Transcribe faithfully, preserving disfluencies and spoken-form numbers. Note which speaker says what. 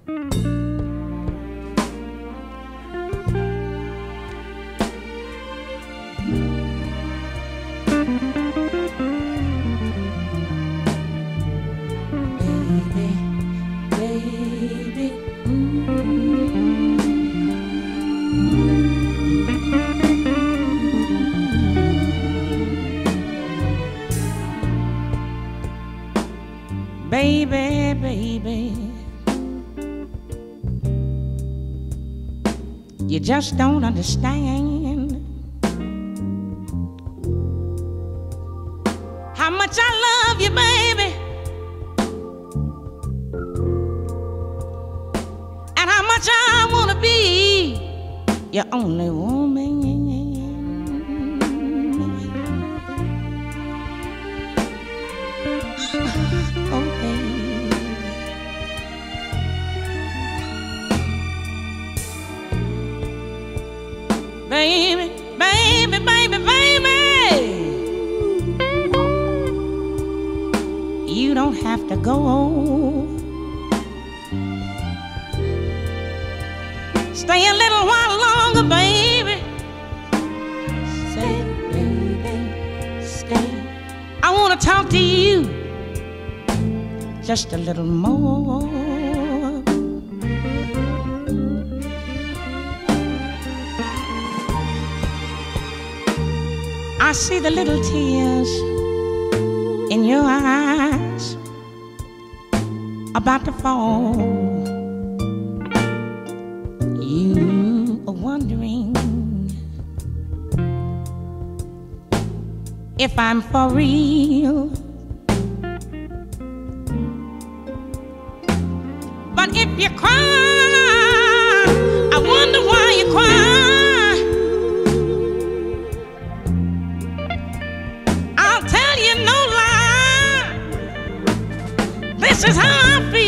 Speaker 1: Baby, baby, you just don't understand how much I love you, baby, and how much I want to be your only woman. Baby, baby, baby, baby, you don't have to go. Stay a little while longer, baby. Say, baby, stay. I want to talk to you just a little more. I see the little tears in your eyes about to fall. You are wondering if I'm for real. But if you cry, I wonder why you cry. This is how I feel.